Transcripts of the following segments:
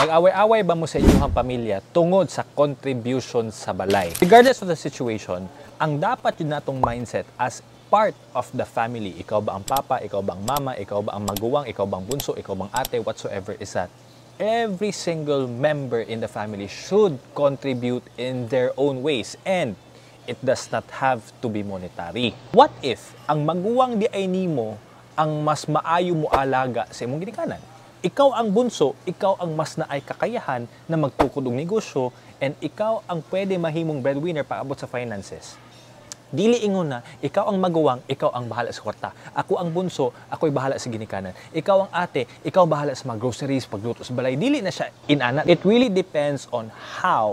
Nag-away-away ba mo sa inyong pamilya tungod sa contribution sa balay? Regardless of the situation, ang dapat yun natong mindset as part of the family, ikaw ba ang papa, ikaw ba ang mama, ikaw ba ang maguwang, ikaw ba ang bunso, ikaw ba ang ate, whatsoever is that, every single member in the family should contribute in their own ways and it does not have to be monetary. What if ang maguwang di ay nimo ang mas maayo mo alaga sa imong ginikanan? Ikaw ang bunso, ikaw ang mas naay kakayahan na magtukod og negosyo and ikaw ang pwede mahimong breadwinner paabot sa finances. Dili ingon na, ikaw ang maguwang, ikaw ang bahala sa kwarta. Ako ang bunso, ako'y bahala sa ginikanan. Ikaw ang ate, ikaw bahala sa mga groceries, pagluto sa balay. Dili na siya inana. It really depends on how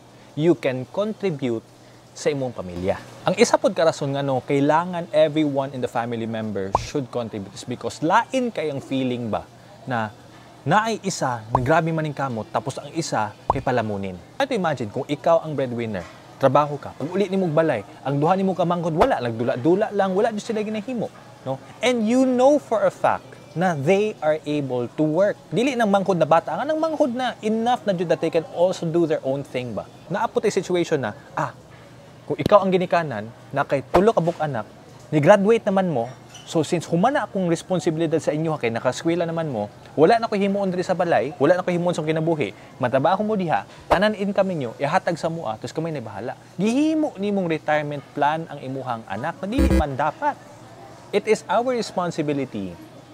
you can contribute sa imong pamilya. Ang isa pod ka rason nga no, kailangan everyone in the family member should contribute is because lain kay ang feeling ba na naay isa, nagrabe maning kamot, tapos ang isa kay palamunin. Ito imagine, kung ikaw ang breadwinner, trabaho ka, pag uli ni mong balay, ang duha ni mong kamangkod, wala, nagdula-dula lang, wala dyan sila ginahimo. No? And you know for a fact na they are able to work. Dili ng mangkod na bata, nga ng mangkod na enough na dyan that they can also do their own thing ba? Naapot ay situation na, kung ikaw ang ginikanan, na kay tulo ka buk anak, ni-graduate naman mo, so since humana akong responsibilidad sa inyo kay nakaskwela naman mo, wala na ko himuon diri sa balay, wala na ko himuon sa kinabuhi, matabaho mo diha, tanan income ninyo, ihatag sa mua, tapos kamay na bahala. Gihimo nimong retirement plan ang imuhang anak, na dili man dapat. It is our responsibility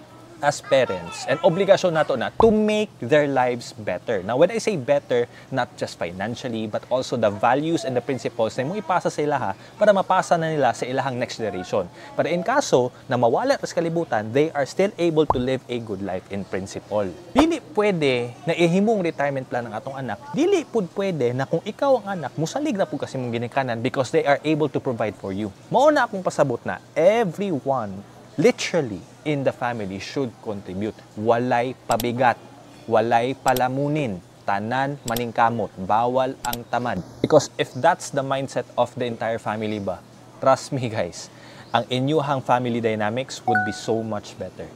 as parents and obligasyon nato na to make their lives better. Now, when I say better, not just financially, but also the values and the principles na mo ipasa sa ilaha para mapasa na nila sa ilahang next generation. Para in kaso na mawala sa kalibutan, they are still able to live a good life in principle. Dili pwede na ihimong retirement plan ng atong anak. Dili pud pwede na kung ikaw ang anak, musalig na po kasi mong ginikanan because they are able to provide for you. Mao na akong pasabot na everyone literally in the family should contribute. Walay pabigat, walay palamunin, tanan maningkamot, bawal ang tamad. Because if that's the mindset of the entire family ba, trust me guys, ang inyuhang family dynamics would be so much better.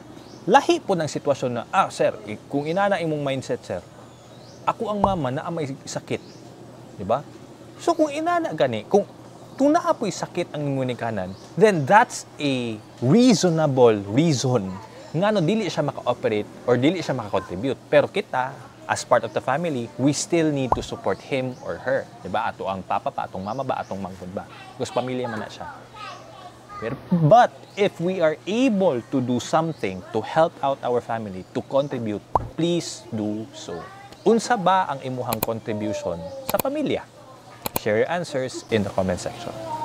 Lahi po ng sitwasyon na, sir, kung inana imong mindset sir, ako ang mama na may sakit. Diba? So kung inana gani, kung naapoy sakit ang imunikanan, then that's a reasonable reason nga no dili siya maka-operate or dili siya maka-contribute. Pero kita, as part of the family, we still need to support him or her. Diba? Ato ang papa ba, atong mama ba, atong mangkod ba. Because pamilya man na siya. But if we are able to do something to help out our family, to contribute, please do so. Unsa ba ang imuhang contribution sa pamilya? Share your answers in the comment section.